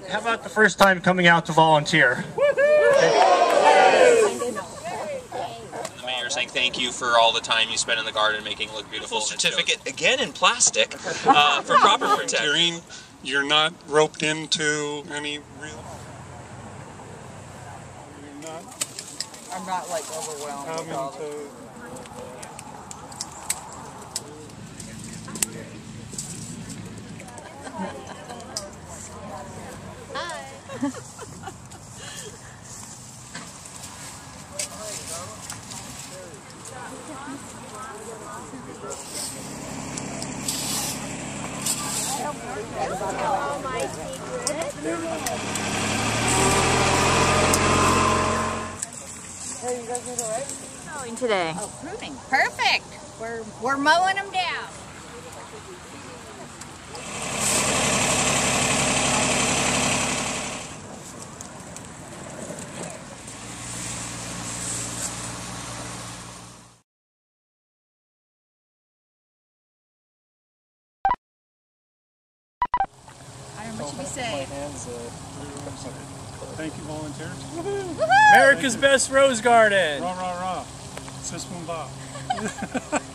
how about the first time coming out to volunteer? The mayor saying thank you for all the time you spend in the garden making it look beautiful. Certificate, again in plastic, for proper protection. You're not roped into any real... I'm not like overwhelmed with all this. All my secrets. Hey, you guys doing all right? Mowing today. Oh, pruning. Perfect. We're mowing them down. What should we say? Thank you, volunteers. America's best rose garden. Rah, rah, rah. Sis Boom Bob.